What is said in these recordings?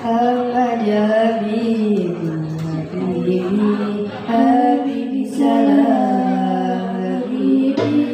Ahmad ya Habibi, Habibi, Habibi salam, Habibi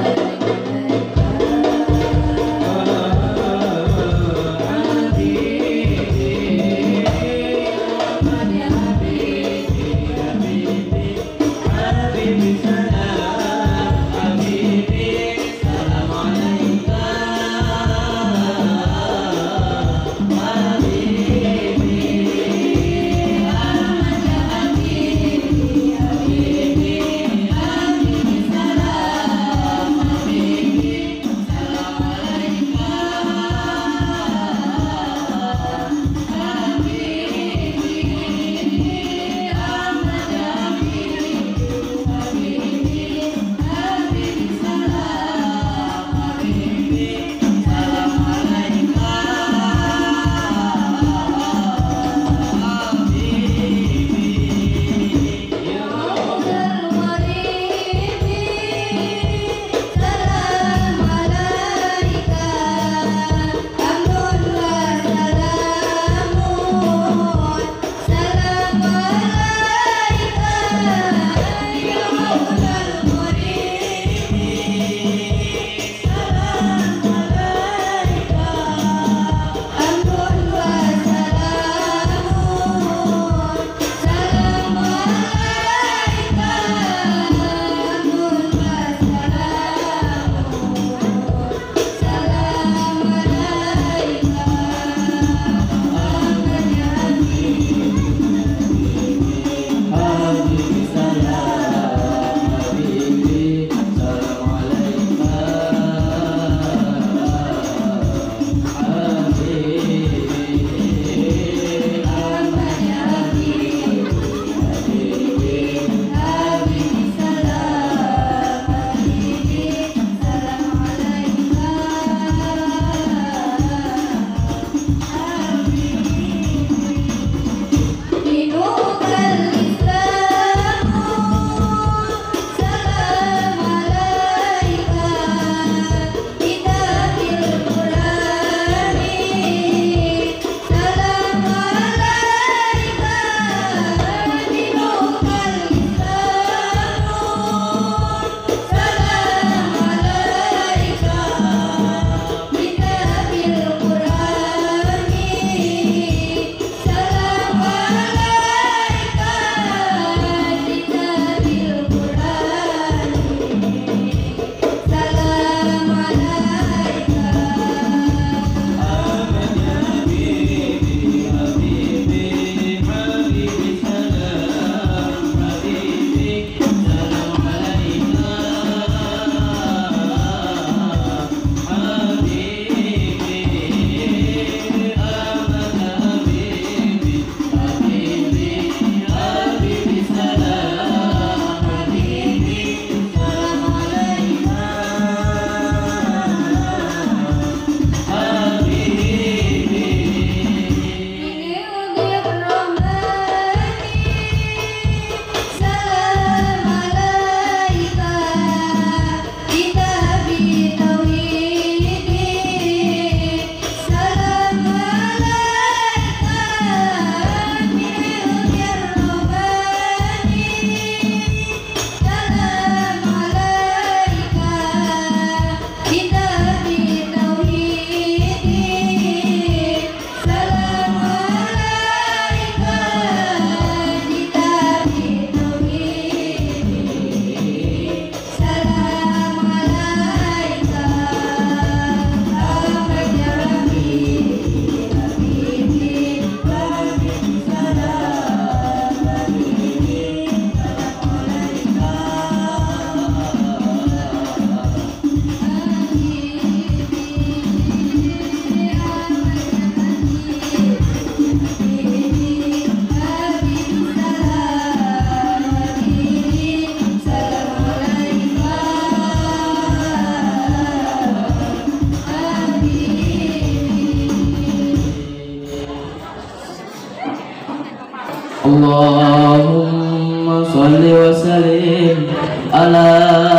Allahumma salli wa sallim ala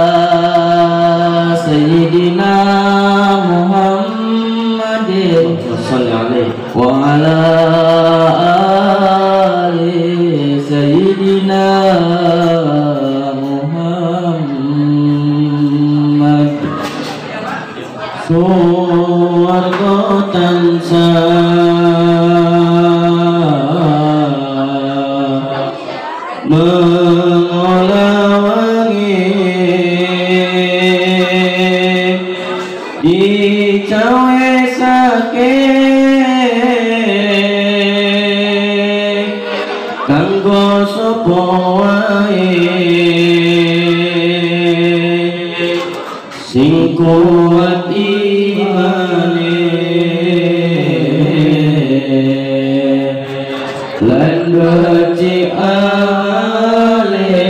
sayyidina Muhammadin wa ala suwarga tansah mengolawangi dicawesake kanggo sapa wae sing kuat imane lan becik ale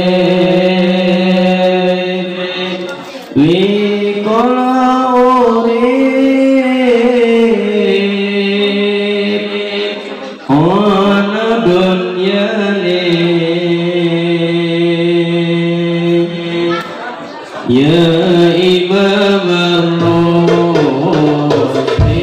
wikola urip ana dunyane ya imam ar-rusdi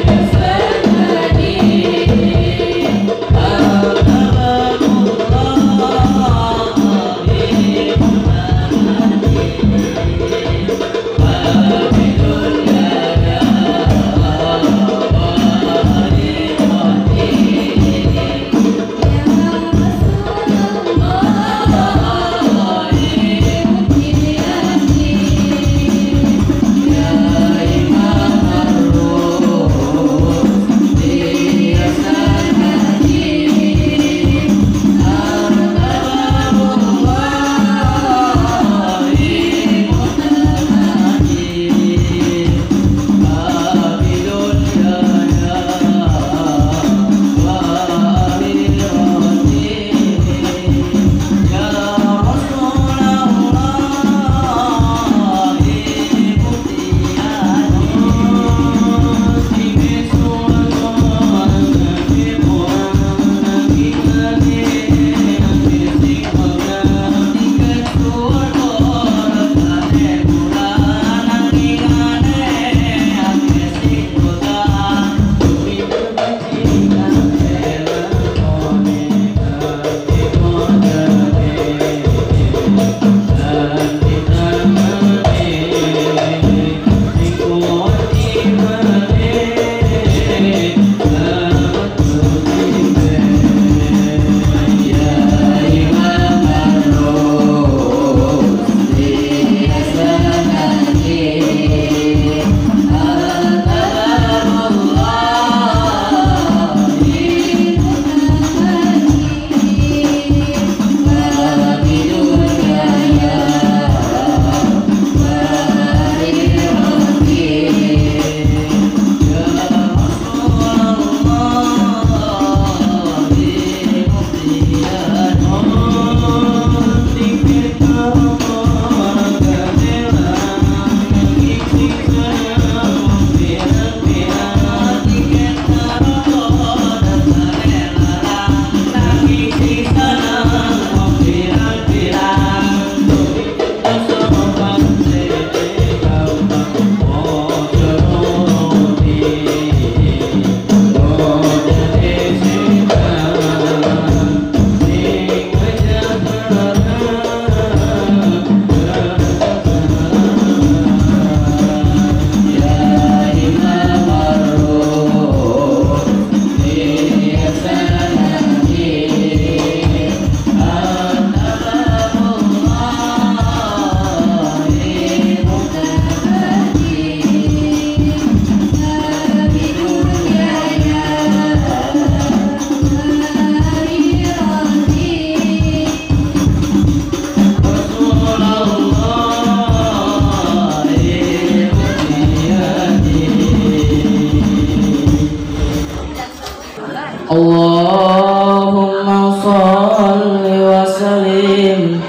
Allahumma sholli wa sallim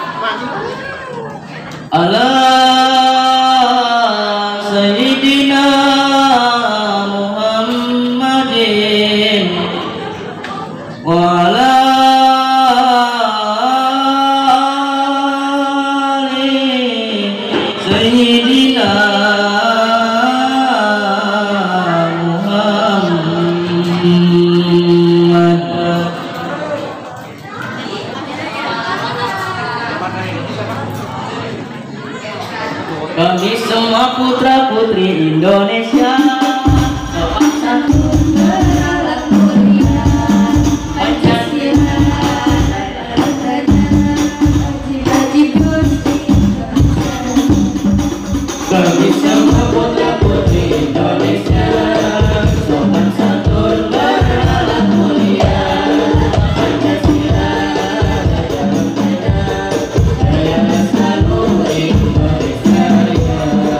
ala sayyidina Muhammadin wa ala ali sayyidina Kami semua putra putri Indonesia sopan santun berakhlak mulia, Pancasila wajib Gusti Kami semua putra putri Indonesia sopan santun berakhlak mulia, Pancasila jaya selalu Indonesia Raya.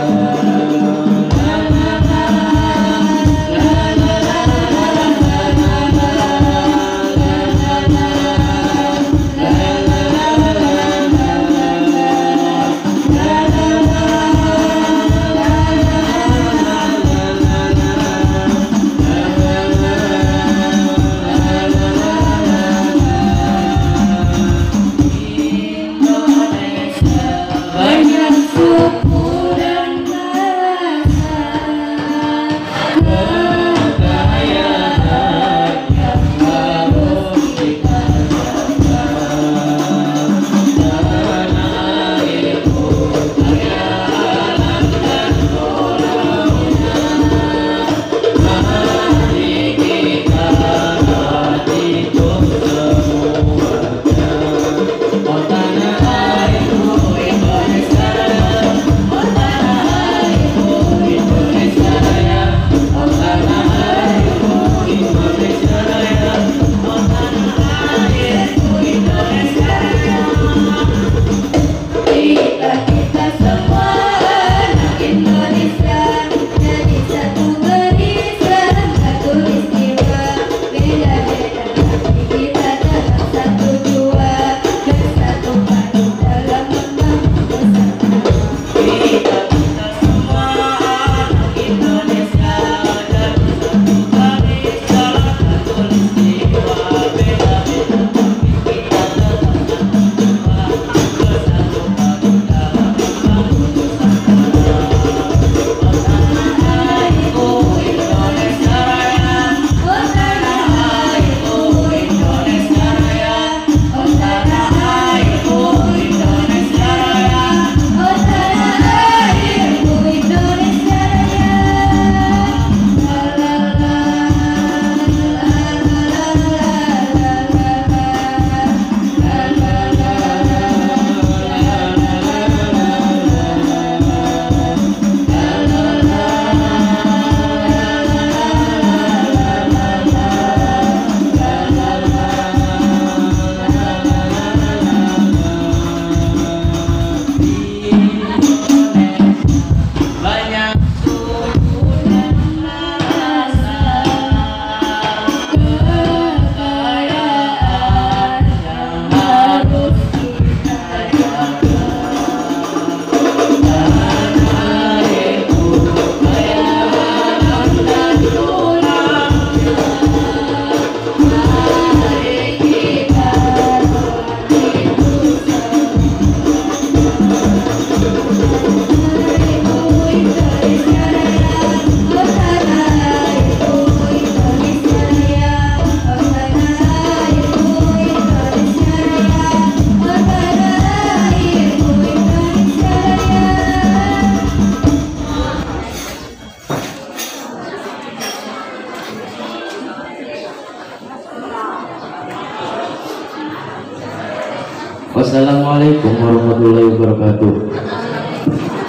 banyak suku dan bahasa, Kekayaan yang harus kita jaga, tanah airku kaya alam dan koloninya. Mari kita latih semuanya. Oh tanah airku Indonesia Raya, oh tanah airku Indonesia Raya, oh tanah airku Indonesia Raya, oh tanah airku Indonesia Raya. kita semua anak Indonesia, jadi satu barisan, satu istiwa, beda-beda tapi kita dalam satu jua, bersatu padu dalam membangun bersama. Kita semua anak Indonesia, jadi satu garis dalam satu istiwa, beda-beda tapi kita tetap satu jua, bersatu padu dalam membangun bersama. Oh tanah airku Indonesia Raya, Oh tanah airku Indonesia Raya, oh tanah airku Indonesia Raya. oh tanah airku Indonesia Raya. La la la Banyak suku dan bahasa, kekayaan yang harus kita jaga. Tanah airku kaya alam dan koloninya. Mari kita latih Indonesia Raya, oh tanah airku Indonesia Raya, oh tanah airku Indonesia Raya, oh tanah airku Indonesia Raya. Wassalamualaikum warahmatullahi wabarakatuh.